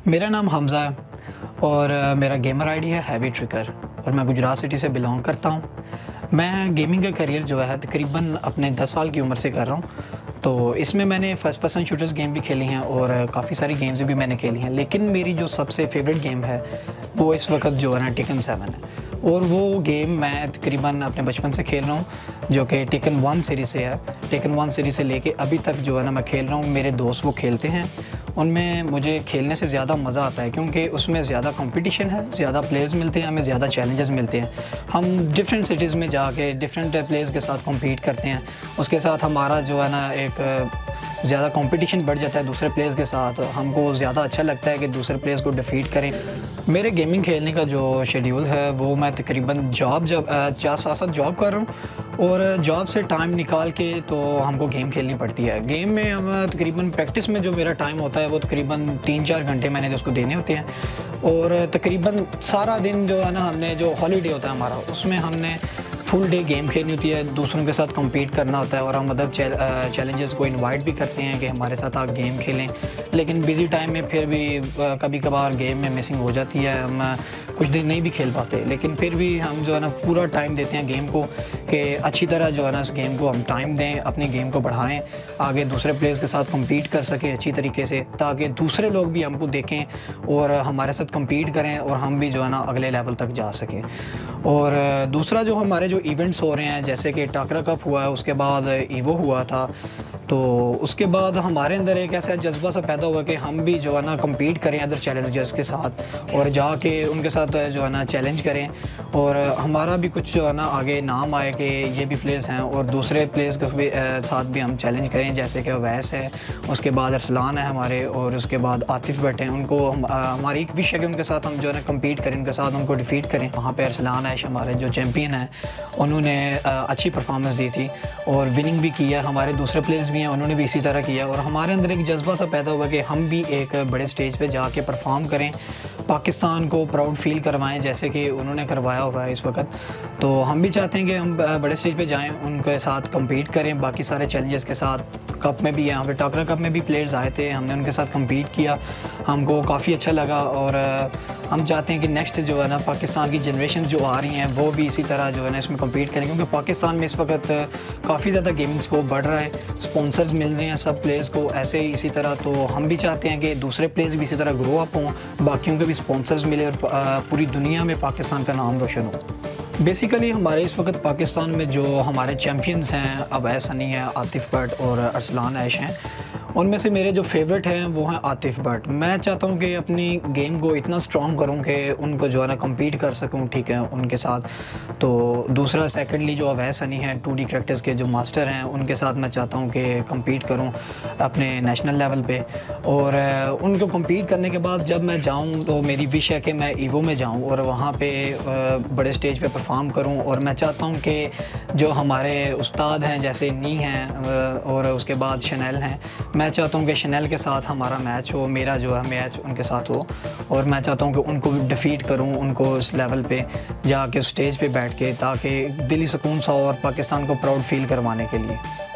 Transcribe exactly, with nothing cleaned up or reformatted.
मेरा नाम हमज़ा है और मेरा गेमर आईडी है हैवी ट्रिकर और मैं गुजरात सिटी से बिलोंग करता हूँ। मैं गेमिंग का करियर जो है तकरीबन अपने दस साल की उम्र से कर रहा हूँ। तो इसमें मैंने फर्स्ट पर्सन शूटर्स गेम भी खेली हैं और काफ़ी सारी गेम्स भी मैंने खेली हैं, लेकिन मेरी जो सबसे फेवरेट गेम है वो इस वक्त जो है ना टेकन सेवन है। और वो गेम मैं तकरीबन अपने बचपन से खेल रहा हूँ, जो कि टेकन वन सीरीज़ से है। टेकन वन सीरीज़ से लेके अभी तक जो है ना मैं खेल रहा हूँ। मेरे दोस्त वो खेलते हैं, उनमें मुझे खेलने से ज़्यादा मज़ा आता है क्योंकि उसमें ज़्यादा कंपटीशन है, ज़्यादा प्लेयर्स मिलते हैं, हमें ज़्यादा चैलेंजेस मिलते हैं। हम डिफरेंट सिटीज़ में जाके डिफरेंट प्लेयर्स के साथ कम्पीट करते हैं। उसके साथ हमारा जो है ना एक ज़्यादा कंपटीशन बढ़ जाता है दूसरे प्लेयर्स के साथ। हमको ज़्यादा अच्छा लगता है कि दूसरे प्लेयर्स को डिफीट करें। मेरे गेमिंग खेलने का जो शेड्यूल है वो मैं तकरीबन जॉब जब चार साथ साथ जॉब कर रहा हूँ और जॉब से टाइम निकाल के तो हमको गेम खेलनी पड़ती है। गेम में हम तकरीबन प्रैक्टिस में जो मेरा टाइम होता है वो तकरीबन तीन चार घंटे मैंने उसको देने होते हैं और तकरीबन सारा दिन जो है ना हमने जो हॉलीडे होता है हमारा, उसमें हमने फुल डे गेम खेलनी होती है, दूसरों के साथ compete करना होता है और हम अदर चैलेंजेस को इनवाइट भी करते हैं कि हमारे साथ आप गेम खेलें। लेकिन बिज़ी टाइम में फिर भी कभी कभार गेम में मिसिंग हो जाती है, हम कुछ दिन नहीं भी खेल पाते, लेकिन फिर भी हम जो है ना पूरा टाइम देते हैं गेम को कि अच्छी तरह जो है ना इस गेम को हम टाइम दें, अपने गेम को बढ़ाएं, आगे दूसरे प्लेयर्स के साथ compete कर सकें अच्छी तरीके से, ताकि दूसरे लोग भी हमको देखें और हमारे साथ compete करें और हम भी जो है ना अगले लेवल तक जा सकें। और दूसरा जो हमारे जो इवेंट्स हो रहे हैं, जैसे कि टाकरा कप हुआ है, उसके बाद ईवो हुआ था, तो उसके बाद हमारे अंदर एक ऐसा जज्बा सा पैदा हुआ कि हम भी जो है ना compete करें अदर चैलेंजर्स के साथ और जाके उनके साथ जो है ना चैलेंज करें और हमारा भी कुछ जो है ना आगे नाम आए कि ये भी प्लेयर्स हैं और दूसरे प्लेयर्स के भी साथ भी हम चैलेंज करें, जैसे कि अवैस है, उसके बाद अरसलान है हमारे और उसके बाद आतिफ भट्ट हैं। उनको हम, हमारी एक विश है कि उनके साथ हम जो है ना compete करें, उनके साथ उनको डिफीट करें। वहाँ पे अरसलान आयश हमारे जो चैम्पियन हैं, उन्होंने अच्छी परफॉर्मेंस दी थी और विनिंग भी किया। हमारे दूसरे प्लेयर्स भी हैं, उन्होंने भी इसी तरह किया और हमारे अंदर एक जज्बा सा पैदा हुआ कि हम भी एक बड़े स्टेज पे जाके परफॉर्म करें, पाकिस्तान को प्राउड फील करवाएं जैसे कि उन्होंने करवाया हुआ है इस वक्त। तो हम भी चाहते हैं कि हम बड़े स्टेज पे जाएं, उनके साथ compete करें बाकी सारे चैलेंजेस के साथ। कप में भी यहाँ पे टाकरा कप में भी प्लेयर्स आए थे, हमने उनके साथ compete किया, हमको काफ़ी अच्छा लगा और हम चाहते हैं कि नेक्स्ट जो है ना पाकिस्तान की जनरेशन जो आ रही हैं वो भी इसी तरह जो है ना इसमें compete करें, क्योंकि पाकिस्तान में इस वक्त काफ़ी ज़्यादा गेमिंग स्कोप बढ़ रहा है, स्पॉन्सर्स मिल रहे हैं सब प्लेयर्स को ऐसे ही इसी तरह। तो हम भी चाहते हैं कि दूसरे प्लेयर्स भी इसी तरह ग्रो अप हों, बाकियों के भी स्पॉन्सर्स मिले और पूरी दुनिया में पाकिस्तान का नाम रोशन हो। बेसिकली हमारे इस वक्त पाकिस्तान में जो हमारे चैम्पियंस हैं, अवैस हनी है, आतिफ भट्ट और अरसलान ऐश हैं, उनमें से मेरे जो फेवरेट हैं वो हैं आतिफ भट्ट। मैं चाहता हूँ कि अपनी गेम को इतना स्ट्रॉन्ग करूँ कि उनको जो है ना compete कर सकूँ, ठीक है, उनके साथ। तो दूसरा सेकंडली जो अवैस हनी हैं, टू डी करैक्टर्स के जो मास्टर हैं, उनके साथ मैं चाहता हूँ कि compete करूँ अपने नेशनल लेवल पे और उनको compete करने के बाद जब मैं जाऊँ तो मेरी विश है कि मैं ईवो में जाऊँ और वहाँ पे बड़े स्टेज पे परफॉर्म करूँ। और मैं चाहता हूँ कि जो हमारे उस्ताद हैं जैसे नी हैं और उसके बाद शनैल हैं, मैं चाहता हूँ कि शनैल के साथ हमारा मैच हो, मेरा जो है मैच उनके साथ हो और मैं चाहता हूँ कि उनको भी डिफीट करूँ, उनको इस लेवल पे जाके स्टेज पे बैठ के, ताकि दिली सुकून सा और पाकिस्तान को प्राउड फील करवाने के लिए।